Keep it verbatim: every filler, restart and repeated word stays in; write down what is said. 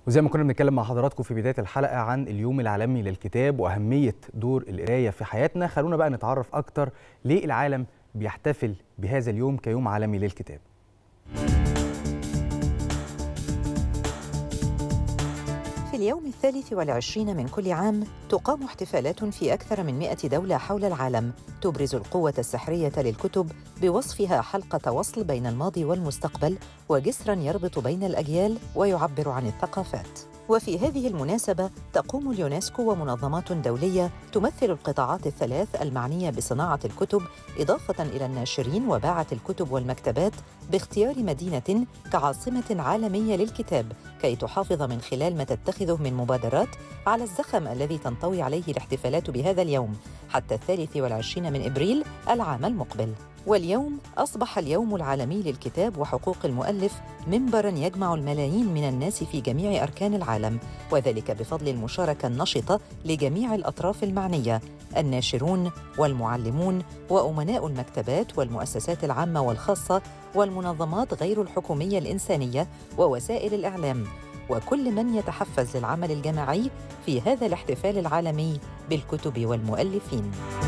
وزي ما كنا بنتكلم مع حضراتكم في بداية الحلقة عن اليوم العالمي للكتاب وأهمية دور القراية في حياتنا، خلونا بقى نتعرف أكتر ليه العالم بيحتفل بهذا اليوم كيوم عالمي للكتاب. في اليوم الثالث والعشرين من كل عام تقام احتفالات في أكثر من مئة دولة حول العالم تبرز القوة السحرية للكتب بوصفها حلقة وصل بين الماضي والمستقبل وجسراً يربط بين الأجيال ويعبر عن الثقافات. وفي هذه المناسبة تقوم اليونسكو ومنظمات دولية تمثل القطاعات الثلاث المعنية بصناعة الكتب إضافة إلى الناشرين وباعة الكتب والمكتبات باختيار مدينة كعاصمة عالمية للكتاب كي تحافظ من خلال ما تتخذه من مبادرات على الزخم الذي تنطوي عليه الاحتفالات بهذا اليوم حتى الثالث والعشرين من إبريل العام المقبل. واليوم أصبح اليوم العالمي للكتاب وحقوق المؤلف منبراً يجمع الملايين من الناس في جميع أركان العالم، وذلك بفضل المشاركة النشطة لجميع الأطراف المعنية: الناشرون والمعلمون وأمناء المكتبات والمؤسسات العامة والخاصة والمنظمات غير الحكومية الإنسانية ووسائل الإعلام، وكل من يتحفز للعمل الجماعي في هذا الاحتفال العالمي بالكتب والمؤلفين.